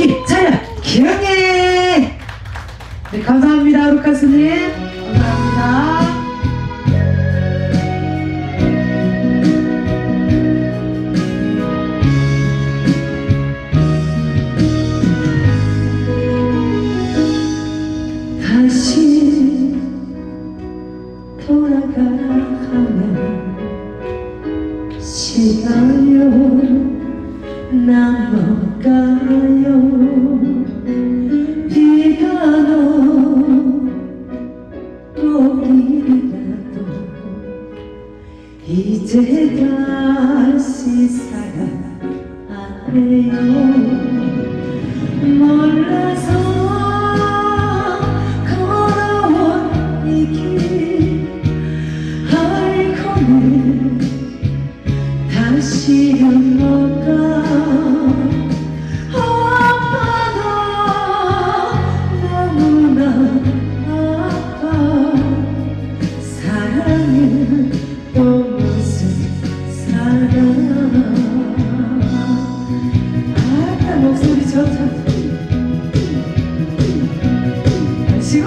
거기 차려 기억해. 네, 감사합니다 루카스님. 감사합니다. 다시 돌아가라 하면 시간요 넘어가요. 비가 오기라도 이제 다시 사랑 안 해요. 몰라서 다시는 못 가. 아파도 너무나 아파. 사랑은 또 무슨 사랑. 아따 목소리 좋다. 지금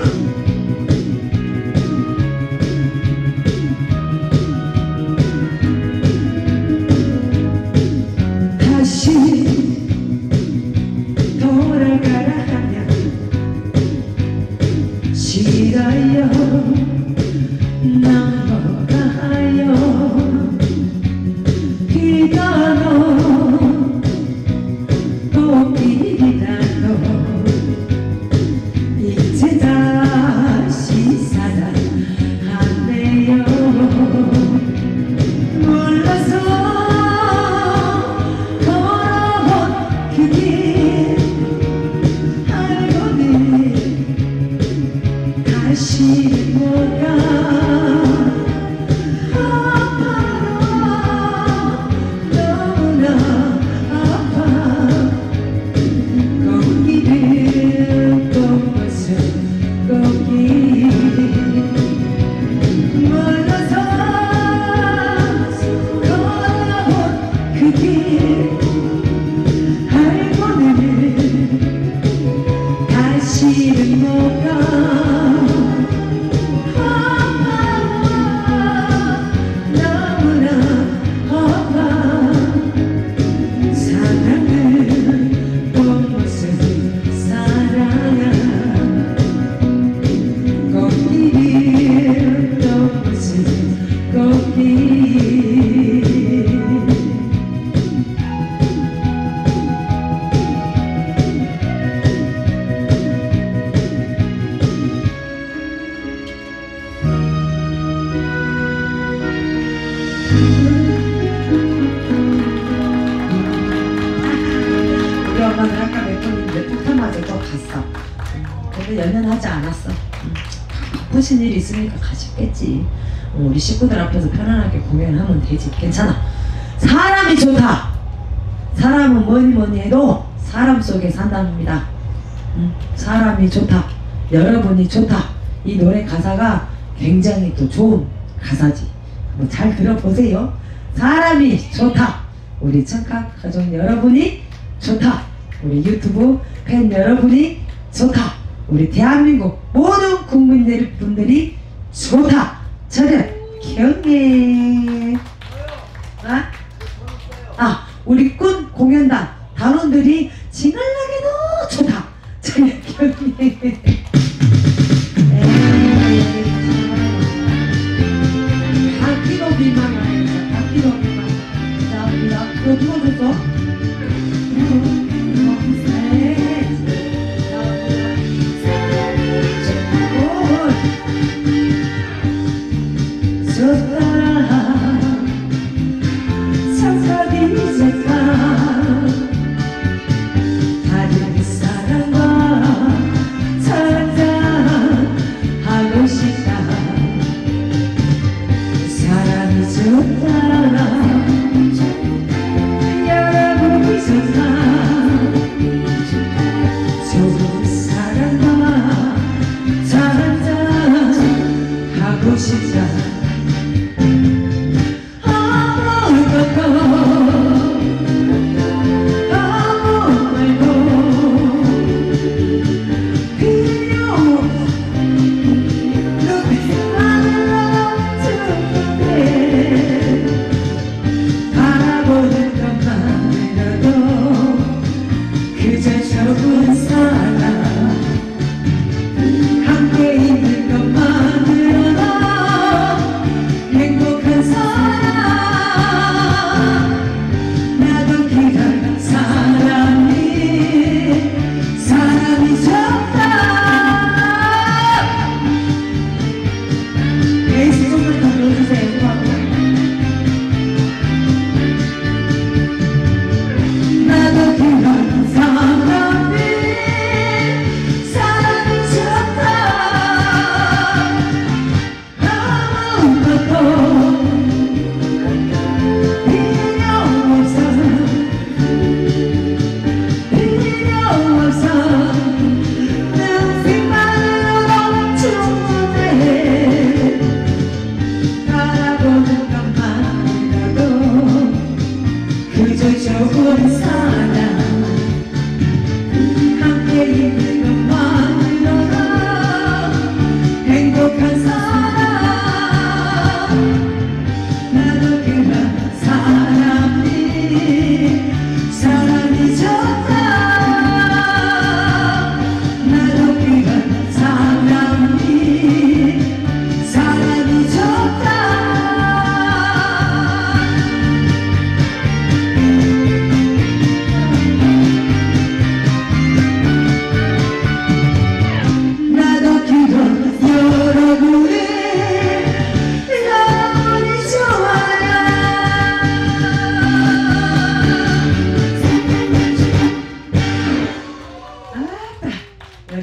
돌아가라 하면 싫어요. 넘어가요. 비가 오기라도 이제 다시 사랑 안 해요. 몰라서 걸어온 그 길 다시 못 가. 아파요. 너무나 아파. 거기를 또 무슨 거기. 몰라서 걸어온 그 길 알고는 다시는 못 가. 우리 엄마는 아까 몇 폭탄 맞을 거 갔어. 근데 연연하지 않았어. 바쁘신 일 있으니까 가셨겠지. 우리 식구들 앞에서 편안하게 공연하면 되지. 괜찮아. 사람이 좋다. 사람은 뭐니 해도 사람 속에 산답니다. 사람이 좋다. 여러분이 좋다. 이 노래 가사가 굉장히 또 좋은 가사지. 뭐 잘 들어보세요. 사람이 좋다. 우리 청각 가족 여러분이 좋다. 우리 유튜브 팬 여러분이 좋다. 우리 대한민국 모든 국민들이 좋다. 저는 경례. 우리 꾼 공연단 단원들이 진할나게도 좋다. 저는 경례. 바뀌도 비망하면서 바뀌도 비망. 감사합니다. 그거 누가 줬어? 다른 사람과 찾아하고 싶다. 사랑이 좋다. 여러분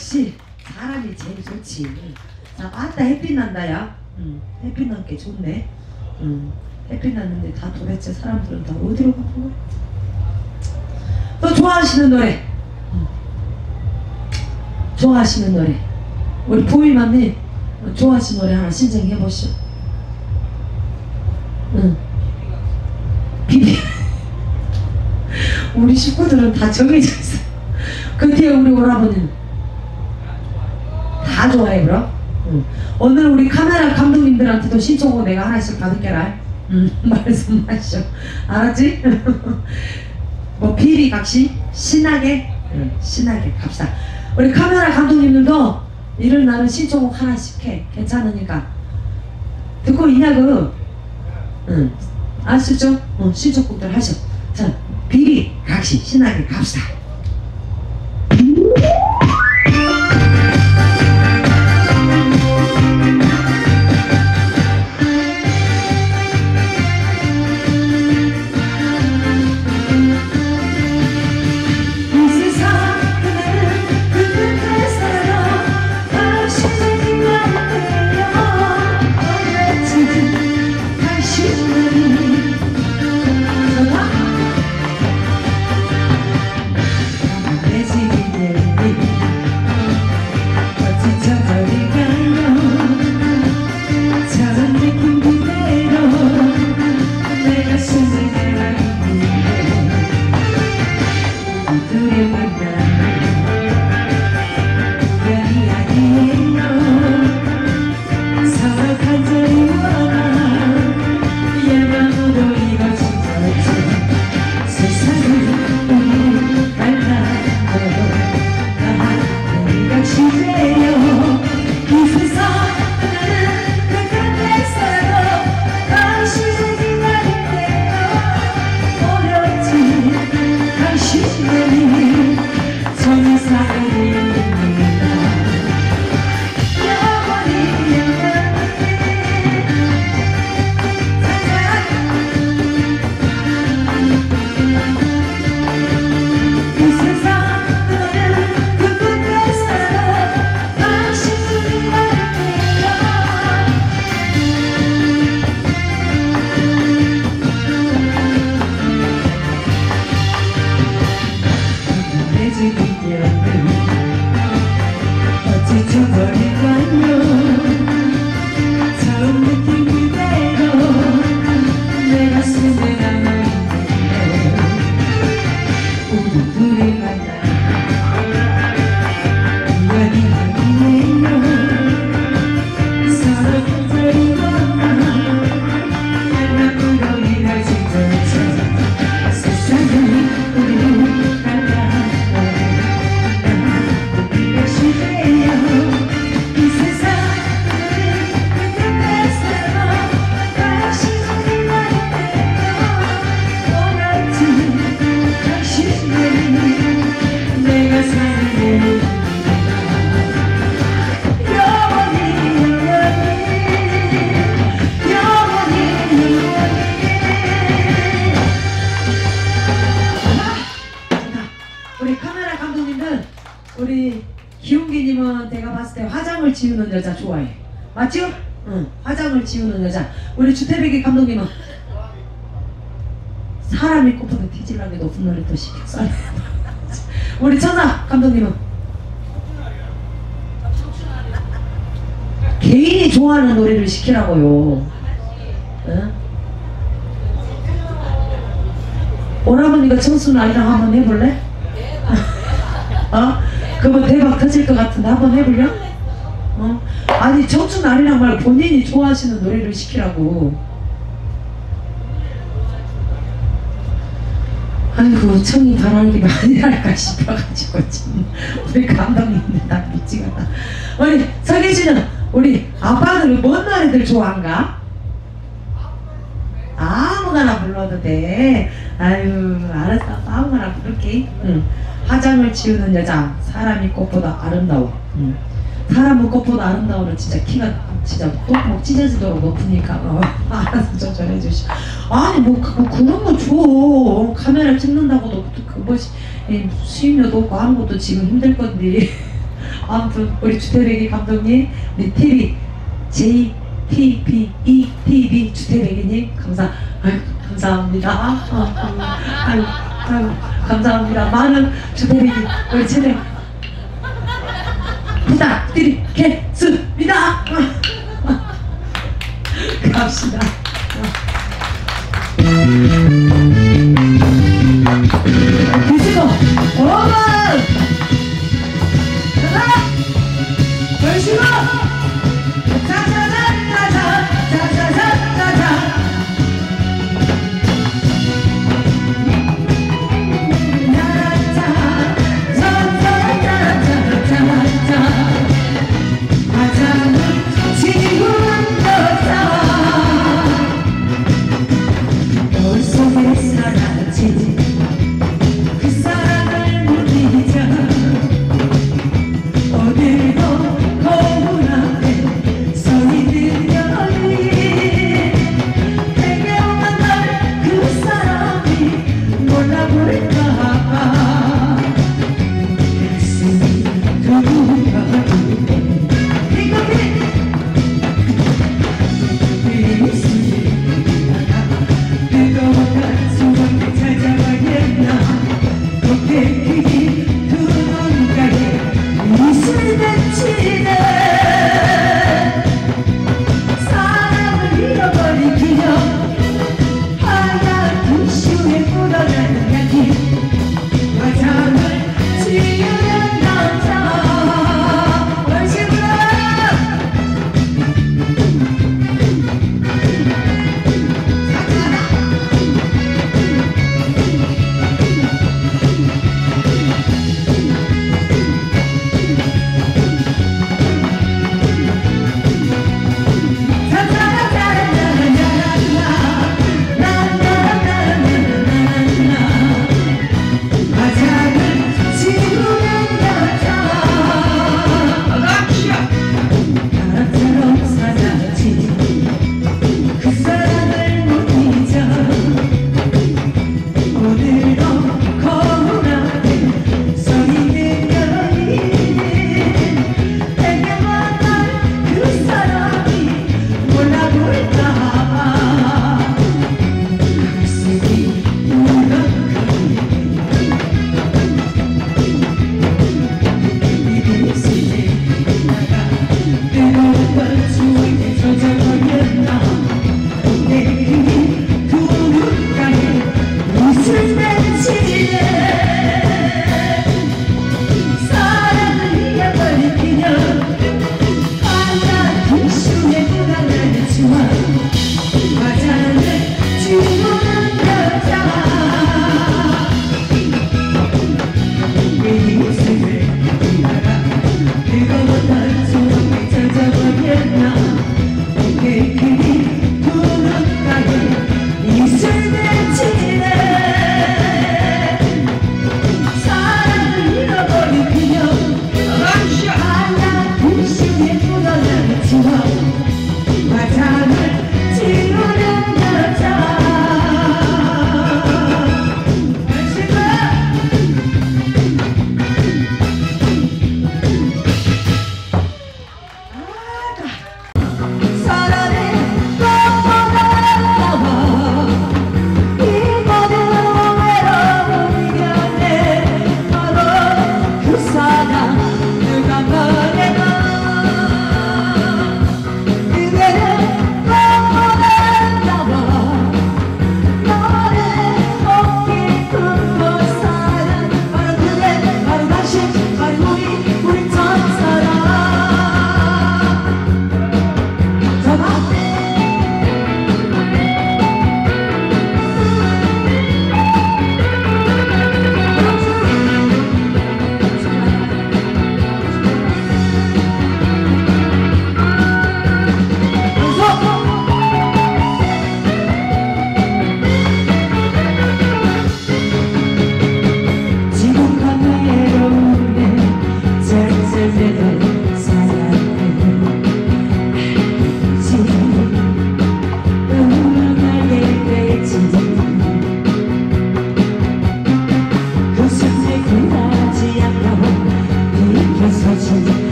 역시 사람이 제일 좋지. 자, 아따 햇빛 난다 야. 햇빛 난 게 좋네. 햇빛 났는데 다 도대체 사람들은 다 어디로 가는 거야? 또 좋아하시는 노래. 좋아하시는 노래. 우리 보이맘님 좋아하시는 노래 하나 신청해 보시오. 비비. 우리 식구들은 다 정해져 있어. 그 뒤에 우리 오라버니는 다 좋아해 그럼? 오늘 우리 카메라 감독님들한테도 신청곡 내가 하나씩 받을게라. 말씀하시오. 알았지? 뭐 비리 각시 신나게 신나게 갑시다. 우리 카메라 감독님들도 이런 날은 신청곡 하나씩 해. 괜찮으니까 듣고 있냐고. 아시죠? 신청곡들 하셔. 자, 비리 각시 신나게 갑시다. 우리 기용기님은 내가 봤을 때 화장을 지우는 여자 좋아해. 맞죠? 응, 화장을 지우는 여자. 우리 주태백이 감독님은 사람이 꽃보다 뒤질나게 높은 노래 또 시켰어. 우리 천사 감독님은 개인이 좋아하는 노래를 시키라고요. 응? 오라버니가 청순 아이랑 한번 해볼래? 어? 그거 대박 터질 것 같은데 한번 해볼려? 어? 아니 청춘 아리랑 말고 본인이 좋아하시는 노래를 시키라고. 아이고 청이 바라는 게 많이 할까 싶어가지고 참 우리 감독님들 다 미치겠다. 우리 서계씨는 우리 아빠들은 뭔 노래들 좋아한가? 아무거나 불러도 돼. 아유 알았어, 아무거나 부를게. 응. 화장을 지우는 여자, 사람이 꽃보다 아름다워. 사람은 꽃보다 아름다워는 진짜 키가 진짜 꼭꼭 찢어지도록 높으니까 알아서 좀 전해주시오. 아니 뭐 그런 거 줘. 카메라 찍는다고도 뭐 수입료도 없고 하는 것도 지금 힘들 건데 아무튼 우리 주태백이 감독님, 우리 TV JTBE 주태백이님 감사합니다. 아유, 감사합니다. 많은 주태백이 우리 진행 부탁드리겠습니다. 갑시다. 디스코 오버! 열심히! 짜자자자자자자자자자 그 사랑을 못 잊어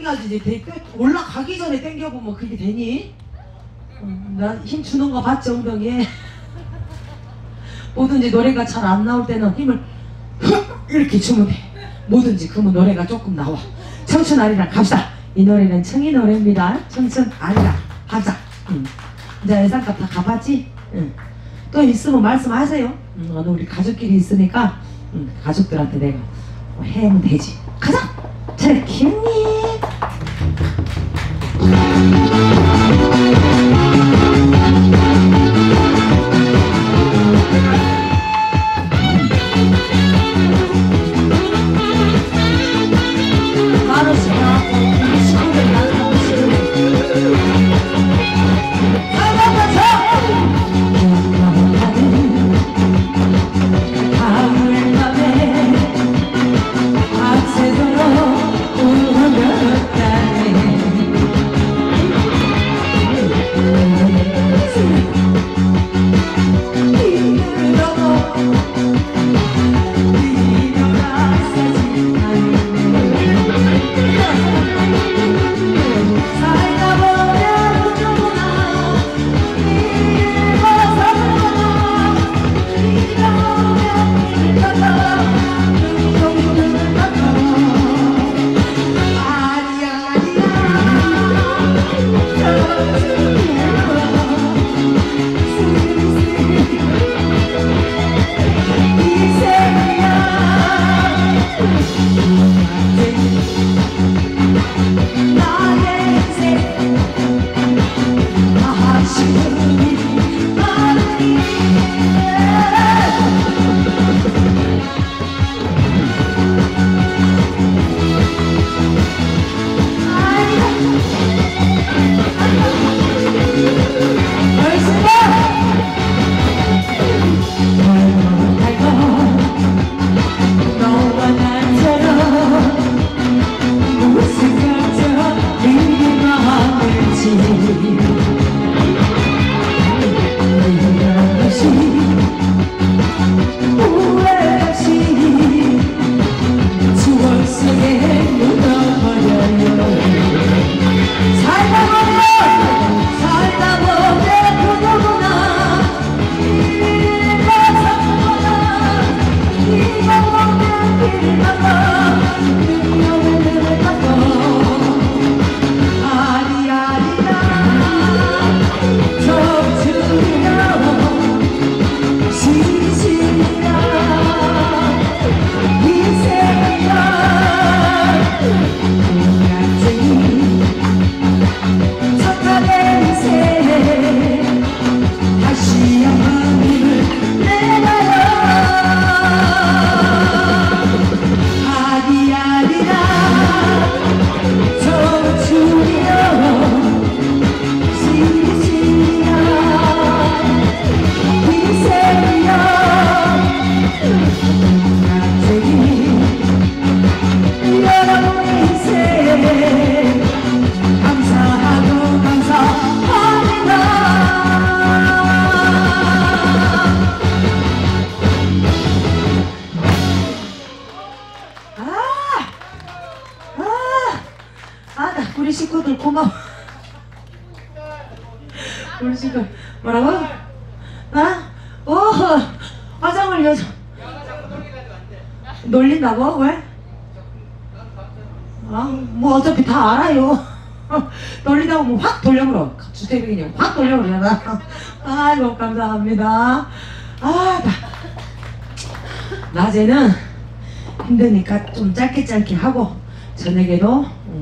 당겨야지. 올라가기 전에 당겨보면 그게 되니? 나 힘 주는 거 봤지, 엉덩이에? 뭐든지 노래가 잘 안 나올 때는 힘을 이렇게 주면 돼. 뭐든지 그러면 노래가 조금 나와. 청춘 아리랑 갑시다. 이 노래는 청이 노래입니다. 청춘 아리랑 가자. 이제 예산값 다 갚았지? 또 있으면 말씀하세요. 오늘 우리 가족끼리 있으니까 가족들한테 내가 해면 되지. 가자! 자, 김님! 우리 식구들 고마워. 우리 식구 뭐라고? 화장을 여자 놀린다고? 왜? 뭐 어차피 다 알아요. 놀리다 보면 확 돌려버려. 주택이냐 확 돌려버려. 아이고 감사합니다. 낮에는 힘드니까 좀 짧게 하고 저녁에도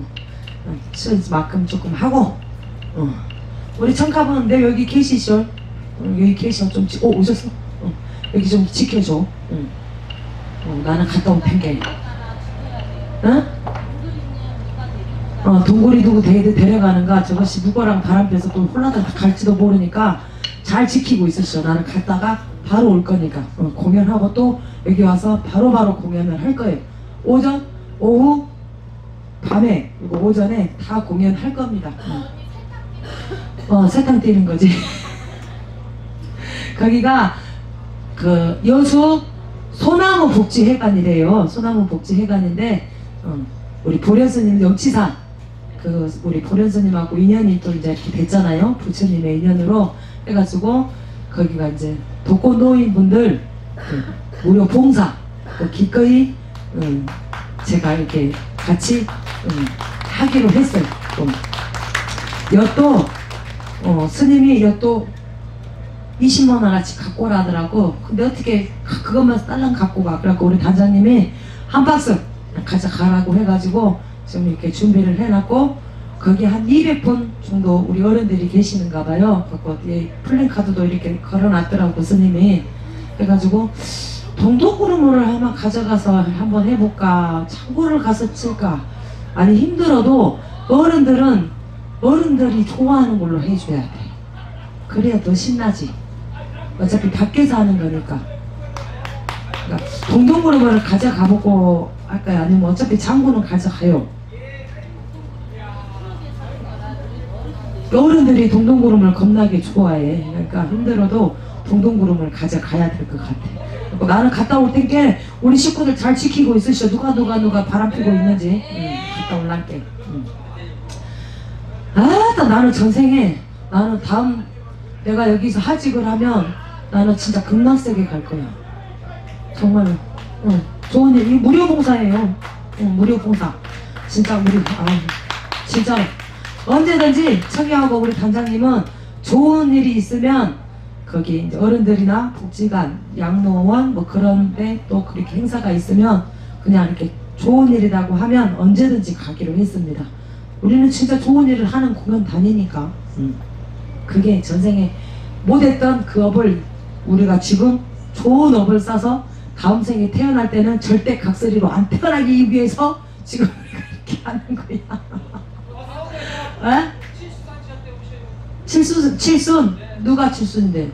수만큼 조금 하고 우리 청카분들 여기 계시죠? 여기 계셔. 좀 오셨어? 여기 좀 지켜줘. 나는 갔다 온 핑계. 동굴이 누구 데려가는가 저것이 누구랑 바람 펴서 또 홀라당 갈지도 모르니까 잘 지키고 있으셔. 나는 갔다가 바로 올 거니까 공연하고 또 여기 와서 바로 공연을 할 거예요. 오전, 오후, 밤에 그리고 오전에 다 공연할 겁니다. 세탕 뛰는 거지. 거기가 그 여수 소나무 복지회관이래요. 소나무 복지회관인데 우리 보려스님 영치산 그 우리 보련스님하고 인연이 또 이제 이렇게 됐잖아요. 부처님의 인연으로 해가지고 거기가 이제 독거노인분들 그 무료 봉사 기꺼이 제가 이렇게 같이 하기로 했어요. 또 스님이 또 20만 원어치 갖고 오라 하더라고. 근데 어떻게 그것만 딸랑 갖고 가. 그래갖고 우리 단장님이 한 박스 가져가라고 해가지고 지금 이렇게 준비를 해놨고, 거기 한 200분 정도 우리 어른들이 계시는가 봐요. 그래갖고 플랜카드도 이렇게 걸어놨더라고 스님이. 해가지고 동독구름을 한번 가져가서 한번 해볼까, 창고를 가서 칠까. 아니 힘들어도 어른들이 좋아하는 걸로 해줘야 돼. 그래야 더 신나지. 어차피 밖에서 하는 거니까. 그러니까 동동구름을 가져가보고 할까요? 아니면 어차피 창고는 가져가요. 어른들이 동동구름을 겁나게 좋아해. 그러니까 힘들어도 동동구름을 가져가야 될 것 같아. 그러니까 나는 갔다 올 텐께 우리 식구들 잘 지키고 있으시오. 누가 바람 피고 있는지. 갔다 올란게. 나는 전생에, 나는 다음 내가 여기서 하직을 하면 나는 진짜 극락세계 갈 거야. 정말로. 좋은 일, 이 무료 봉사예요. 무료 봉사. 진짜 진짜 언제든지 청이하고 우리 단장님은 좋은 일이 있으면 거기 이제 어른들이나 복지관, 양로원 뭐 그런데 또 그렇게 행사가 있으면 그냥 이렇게 좋은 일이라고 하면 언제든지 가기로 했습니다. 우리는 진짜 좋은 일을 하는 공연 다니니까. 그게 전생에 못했던 그 업을 우리가 지금 좋은 업을 싸서 다음 생에 태어날 때는 절대 각설이로 안 태어나기 위해서 지금 우리가 이렇게 하는 거야. 에? 칠순? 누가 칠순인데?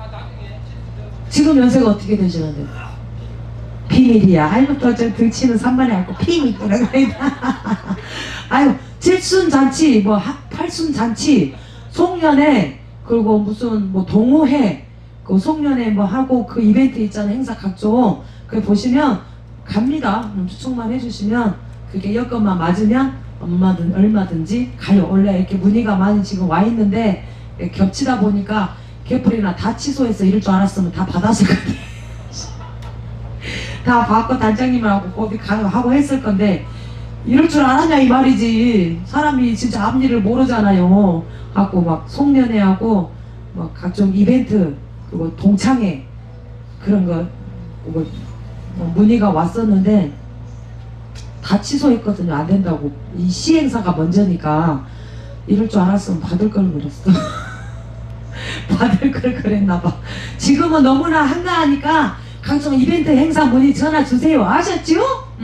지금 연세가 어떻게 되시는데? 비밀이야. 아이고 또 저 등치는 산만해 갖고 비밀이라고 그래. 아유 칠순 잔치, 뭐 팔순 잔치, 송년회, 그리고 무슨 뭐 동호회, 그 송년회 뭐 하고 그 이벤트 있잖아요. 행사 각종. 그 보시면 갑니다. 추측만 해주시면 그게 여건만 맞으면 얼마든지 가요. 원래 이렇게 문의가 많이 지금 와 있는데 겹치다 보니까 개풀이나 다 취소해서 이럴 줄 알았으면 다 받았을 건데 다 받고 단장님하고 거기 하고 했을 건데 이럴 줄 알았냐 이 말이지. 사람이 진짜 앞일을 모르잖아요. 하고 막 송년회하고 막 각종 이벤트 그리고 동창회 그런 거 문의가 왔었는데 다 취소했거든요. 안 된다고. 이 시행사가 먼저니까 이럴 줄 알았으면 받을 걸 그랬어. 받을 걸 그랬나봐. 지금은 너무나 한가하니까 각종 이벤트 행사 문의 전화 주세요. 아셨죠?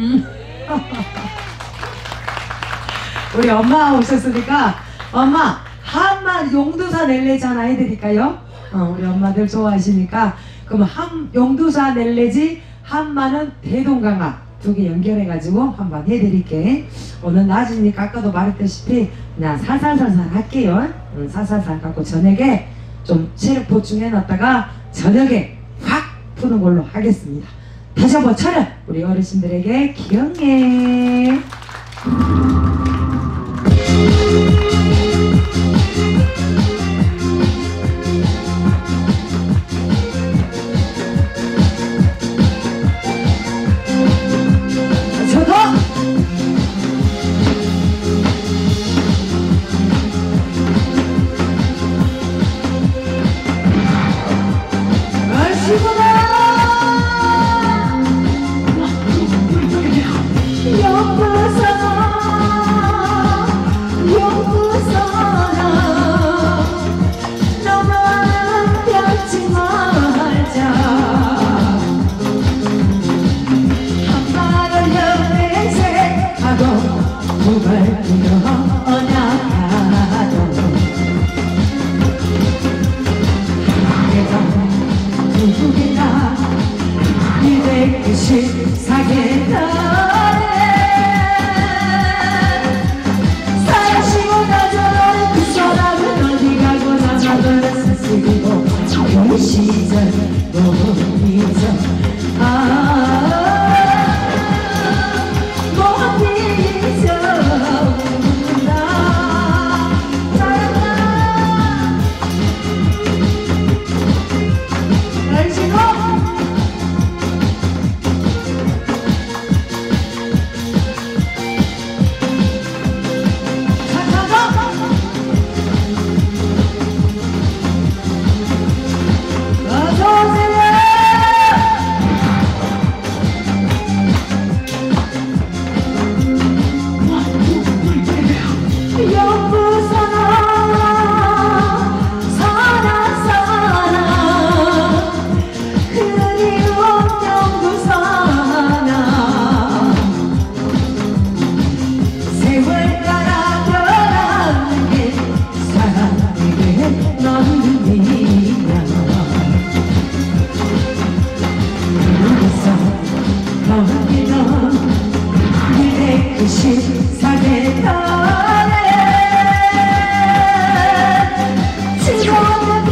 우리 엄마 오셨으니까 엄마 한마 용두사 낼래 전화 해드릴까요? 우리 엄마들 좋아하시니까 그럼 용두사 낼래지 한마는 대동강화 두 개 연결해가지고 한번 해드릴게. 오늘 낮이니까 아까도 말했다시피 그냥 살살살살 할게요. 살살살 갖고 저녁에 좀 체력 보충해놨다가 저녁에 확 푸는 걸로 하겠습니다. 다시 한번 차렷! 우리 어르신들에게 기억해. 못 잊어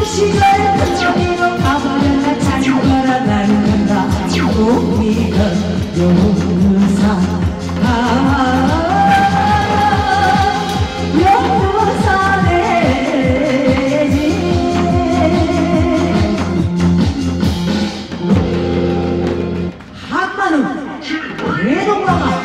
시절 저기로 가버렸나 자주 걸어다닌다 우리가 용산 한마는 대동강아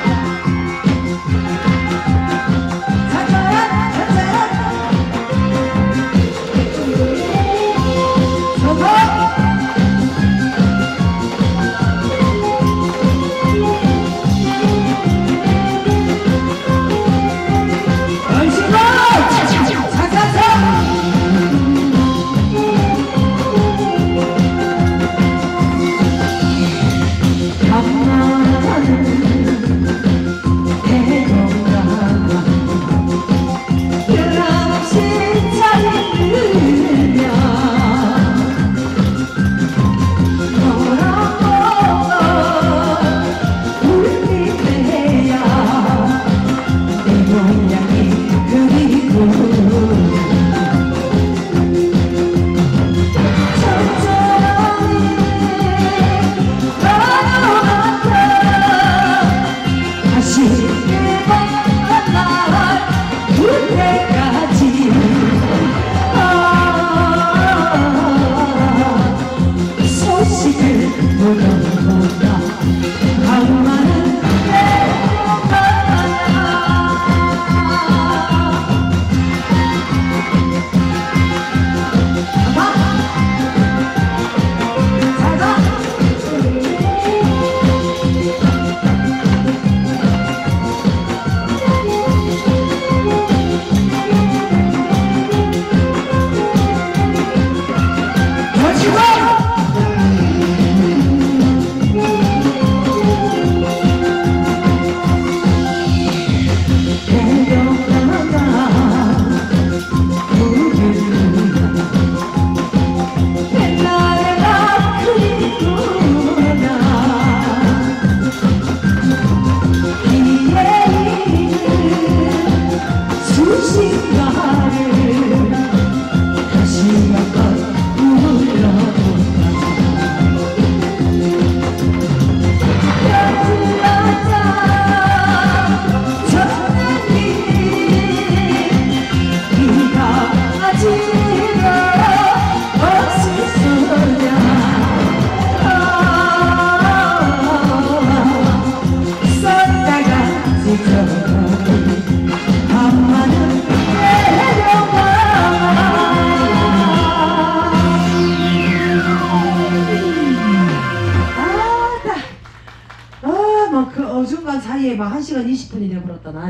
어중간 사이에 막 1시간 20분이 돼버렸다 나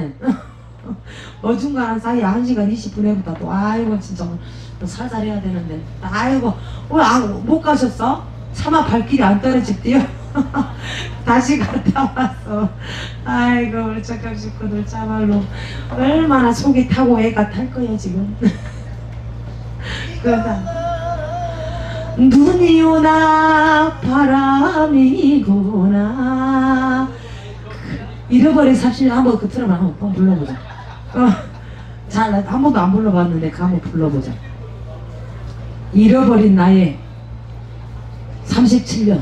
어중간 사이에 1시간 20분 해보다 또 아이고 진짜 또 살살 해야 되는데 아이고 오늘 못 가셨어? 차마 발길이 안 떨어집대요. 다시 갔다 왔어. 아이고 우리 착한 식구들 참말로 얼마나 속이 타고 애가 탈 거야 지금. 그러다 눈이 오나 바람이구나 잃어버린 삽실 한번 그 틀어만 한번 불러보자. 잘 한 번도 안 불러봤는데 그 한번 불러보자. 잃어버린 나의 37년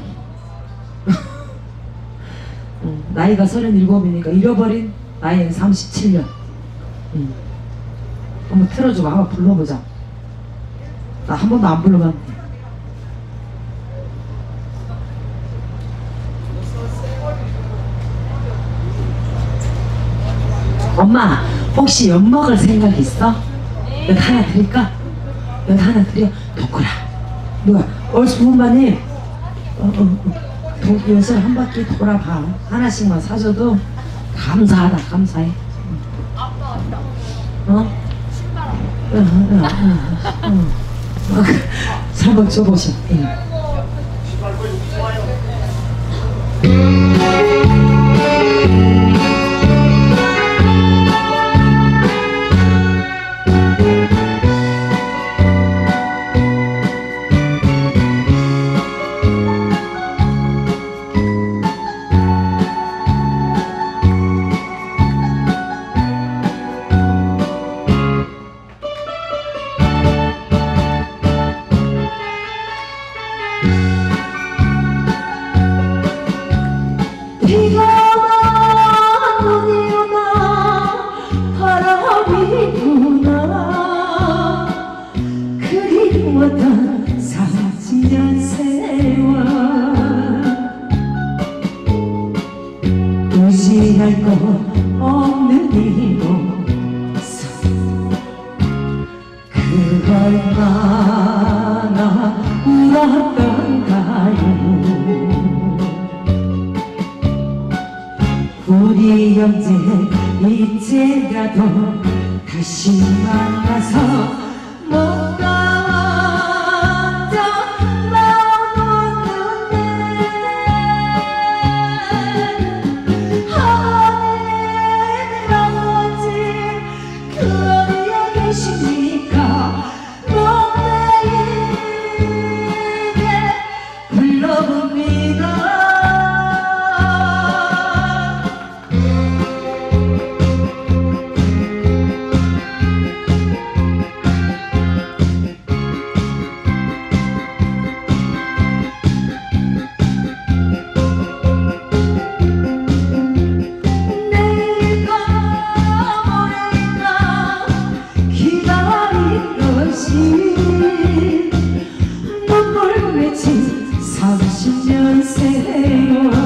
나이가 37이니까 잃어버린 나의 37년 한번 틀어줘봐. 한번 불러보자. 나 한 번도 안 불러봤는데. 엄마 혹시 엿 먹을 생각 있어? 엿 하나 드릴까? 엿 하나 드려? 도쿠라 누가 얼수분반님 엿을 한 바퀴 돌아봐. 하나씩만 사줘도 감사하다. 감사해. 한번 줘보셔. 언제 이제라도 다시 만나서 뭔가 먼저 나오는데 하늘 아버지 그 어디에 계십니까? 노래에게 불러봅니다. 눈물 맺힌 30년 세월